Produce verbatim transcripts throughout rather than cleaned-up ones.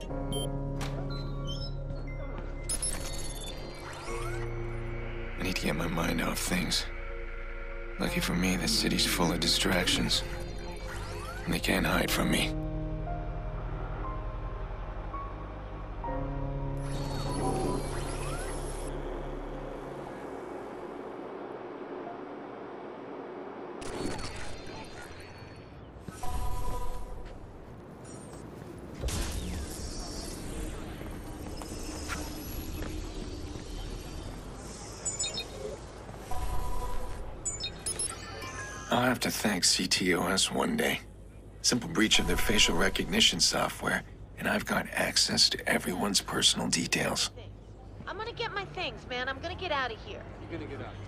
I need to get my mind off things. Lucky for me, this city's full of distractions. And they can't hide from me. I'll have to thank C T O S one day. Simple breach of their facial recognition software, and I've got access to everyone's personal details. I'm gonna get my things, man. I'm gonna get out of here. You're gonna get out.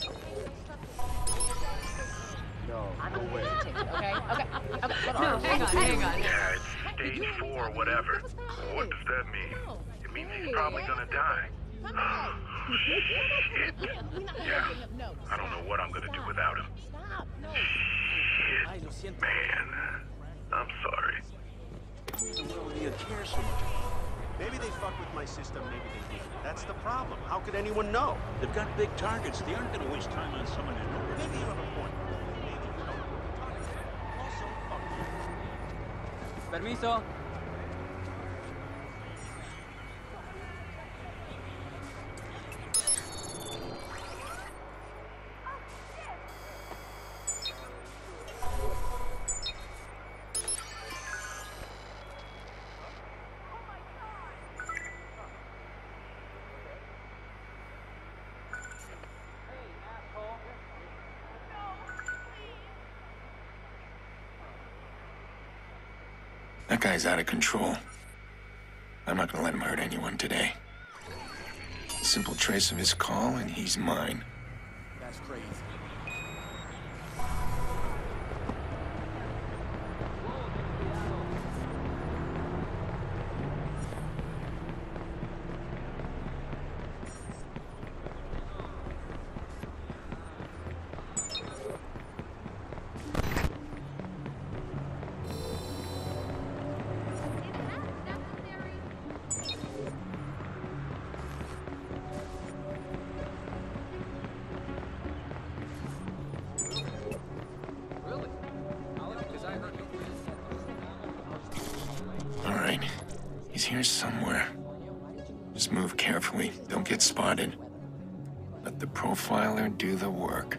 Yeah. No, no way. Okay, okay, okay. No, hang on, hang on. Yeah, it's stage four, whatever. What does that mean? It means he's probably gonna die. Shit. Yeah. I don't know what I'm gonna do without him. Shit. Man. I'm sorry. Do you care so much? Maybe they fuck with my system, maybe they didn't. That's the problem. How could anyone know? They've got big targets. They aren't gonna waste time on someone they know. Maybe you have a point. Maybe you don't. Also, fuck you. Permiso. That guy's out of control. I'm not gonna let him hurt anyone today. A simple trace of his call and he's mine. That's crazy. All right, he's here somewhere. Just move carefully, don't get spotted. Let the profiler do the work.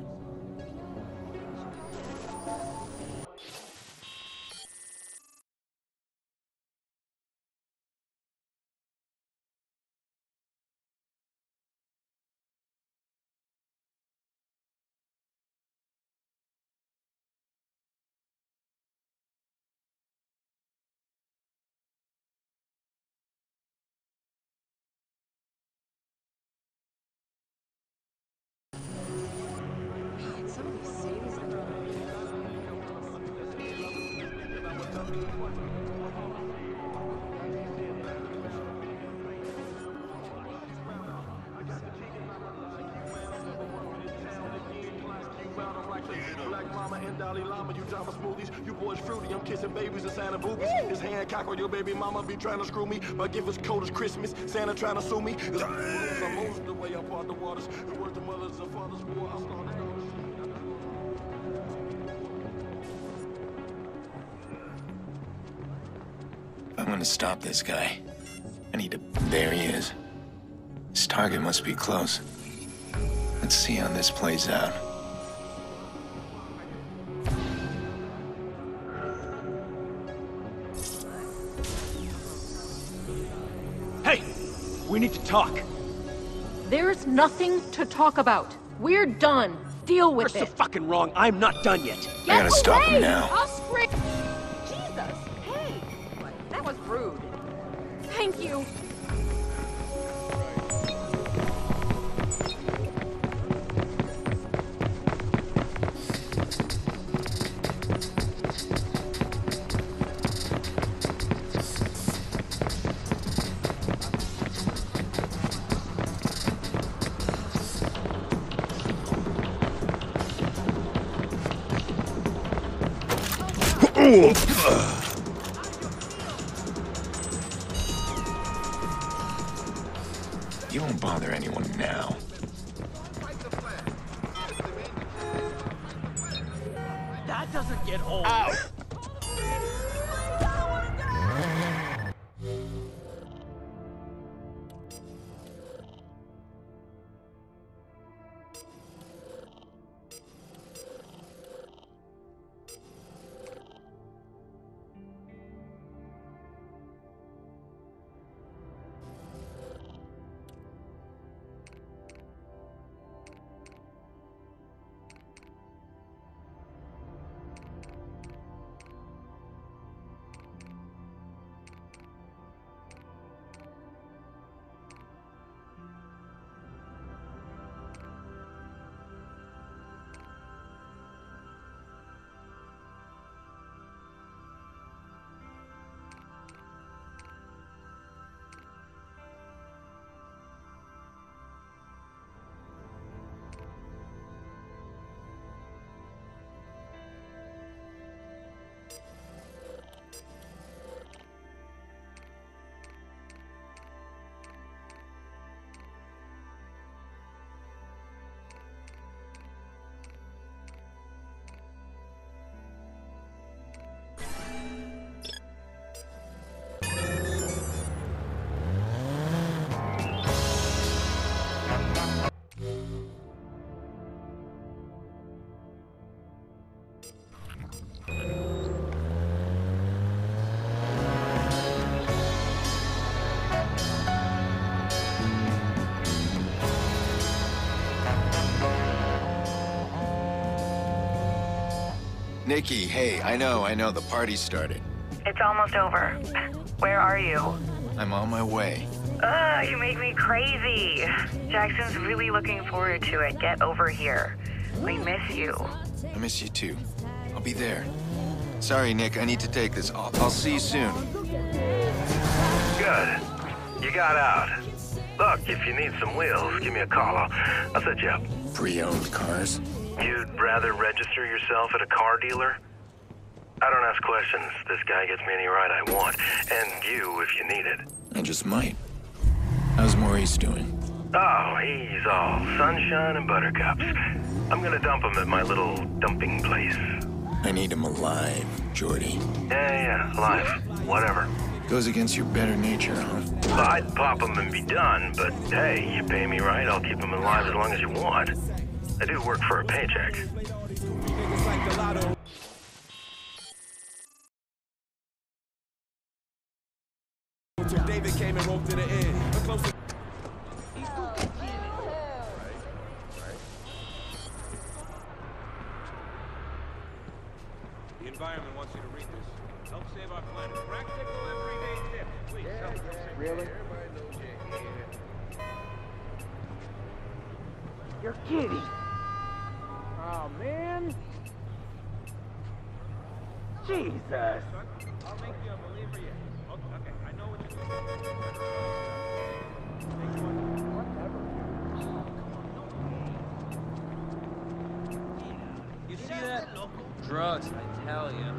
You boys fruity, I'm kissing babies and Santa boobies. His hand cock on your baby mama be trying to screw me. My gift is cold as Christmas, Santa trying to sue me. I'm most the way I part the waters. The words of mothers and fathers war, I started I'm gonna stop this guy. I need to... There he is. His target must be close. Let's see how this plays out. Hey! We need to talk. There's nothing to talk about. We're done. Deal with You're it. so fucking wrong. I'm not done yet. I gotta stop him now. I'll scream. Jesus. Hey. That was rude. Thank you. You won't bother anyone now. That doesn't get old. Ow! Nikki, hey, I know, I know, the party started. It's almost over. Where are you? I'm on my way. Ugh, you make me crazy. Jackson's really looking forward to it. Get over here. We miss you. I miss you too. I'll be there. Sorry, Nick, I need to take this. I'll, I'll see you soon. Good. You got out. Look, if you need some wheels, give me a call. I'll, I'll set you up. Pre-owned cars? You'd rather register yourself at a car dealer? I don't ask questions. This guy gets me any ride I want. And you if you need it. I just might. How's Maurice doing? Oh, he's all sunshine and buttercups. I'm gonna dump him at my little dumping place. I need him alive, Jordy. Yeah, yeah, alive. Whatever. Goes against your better nature, huh? Well, I'd pop him and be done, but hey, you pay me right, I'll keep him alive as long as you want. I do work for a paycheck. David came and woke to the end. The environment wants you to read this. Help save our planet. Practical everyday tips. Please, help. Really? You're kidding. Oh, man. Jesus. I'll make you a believer yet. Okay, okay, I know what you're doing. Whatever. You see that? Drugs, I tell you.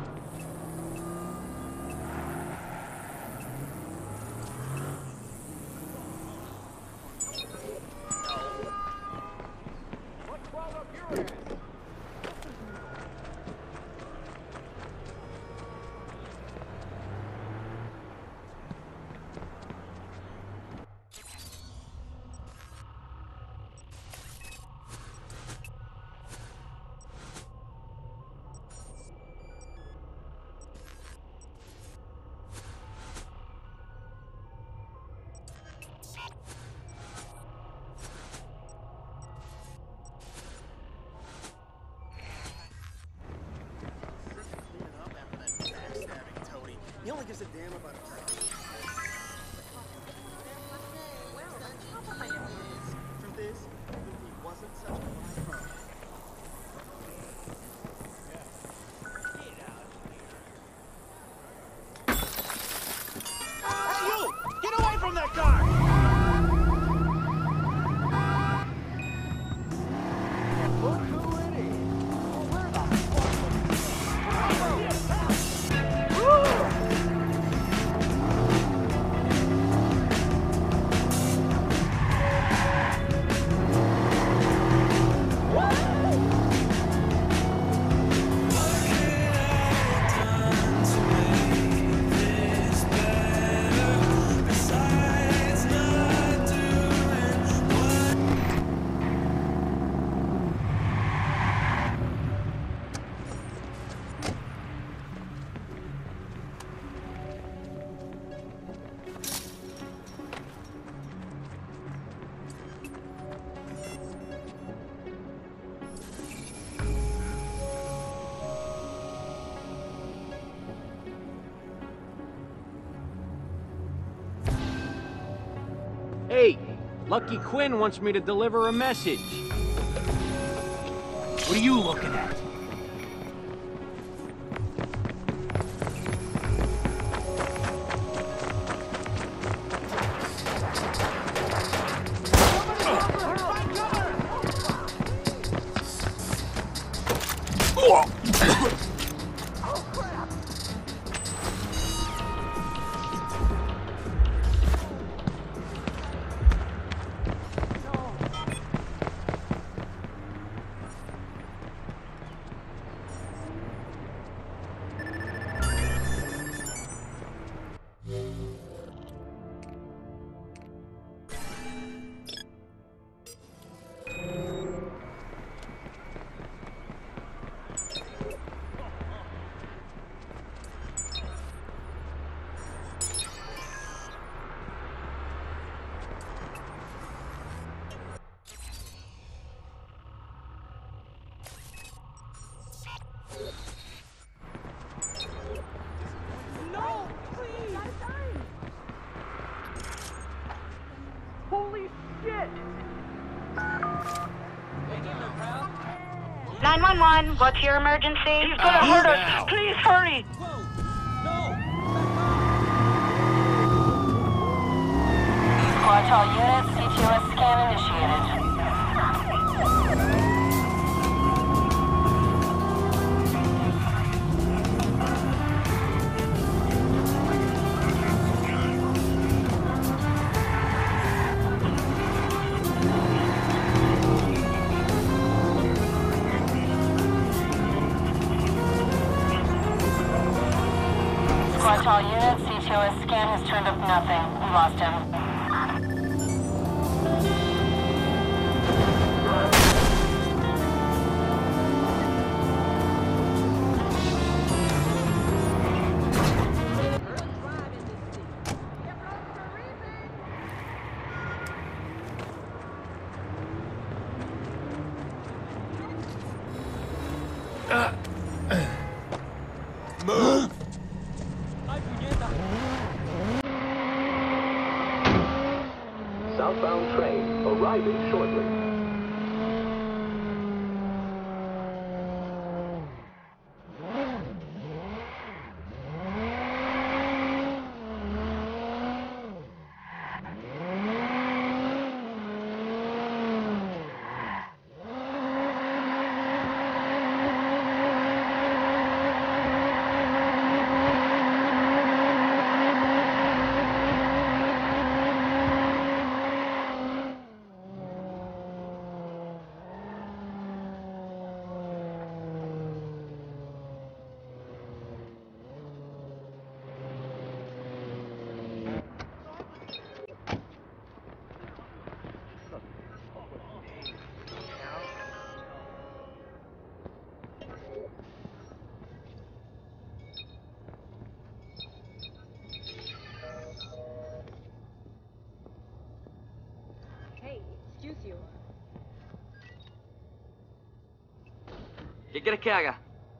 He only gives a damn about a Truth is, if he wasn't such a pro. Hey, you! Get away from that car! Look who it is. Where the fuck? Hey, Lucky Quinn wants me to deliver a message. What are you looking at? Holy shit! nine one one, what's your emergency? He's gonna Uh, hurt now. us! Please hurry! Watch all units, C T O S scan initiated. Watch all units, C T O S scan has turned up nothing. We lost him. Move! Southbound train arriving shortly. Excuse you. ¿Qué quieres que haga?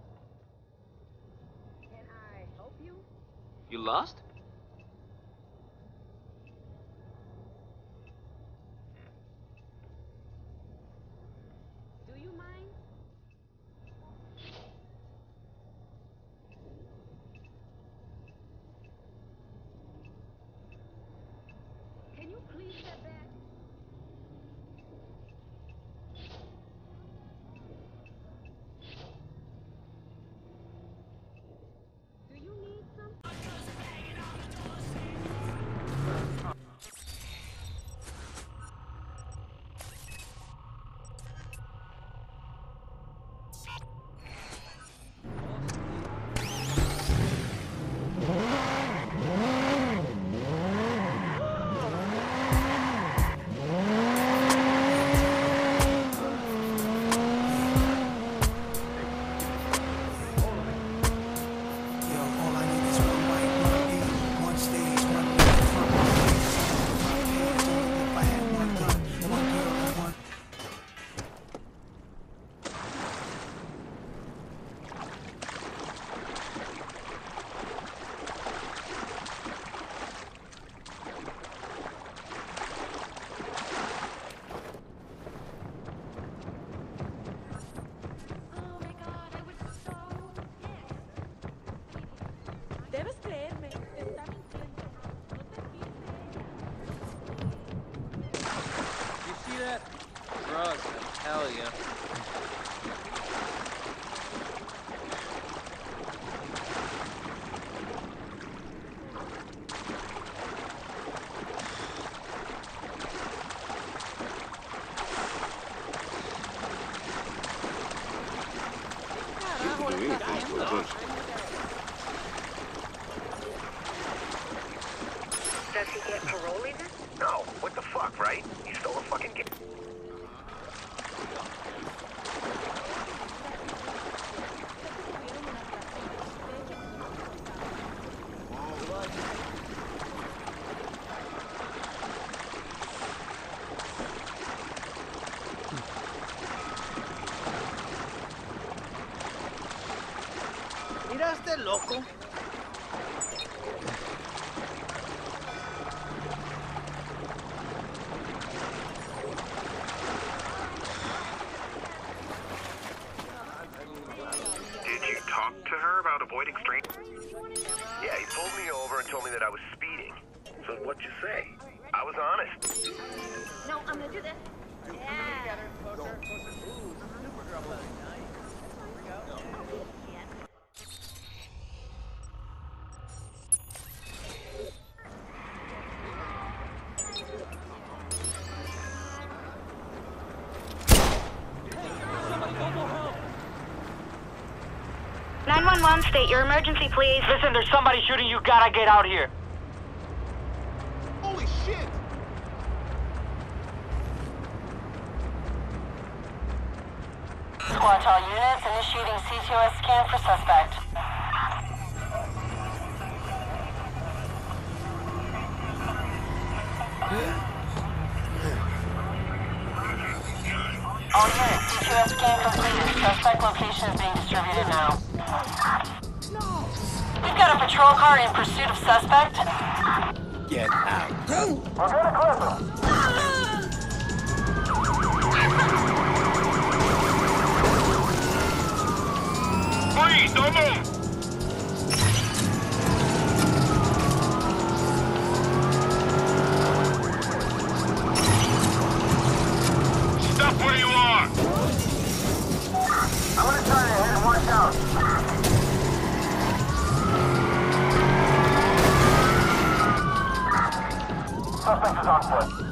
Can I help you? You lost? Do you mind? Can you please step back? Do you need some? Does he get parole even? No, what the fuck, right? He stole a fucking game. Mira este loco. Did you talk to her about avoiding strange? Yeah, he pulled me over and told me that I was speeding. So what'd you say? I was honest. No, I'm gonna do this. Yeah. nine one one, state your emergency, please. Listen, there's somebody shooting. You gotta get out here. Holy shit! Squad to all units, initiating C T O S scan for suspect. All units, C T O S scan completed. Suspect location is being distributed now. We've got a patrol car in pursuit of suspect. Get out. We're gonna clip him. Please, don't move! Stop where you are! I'm gonna try to hit and watch out. Suspect is on foot.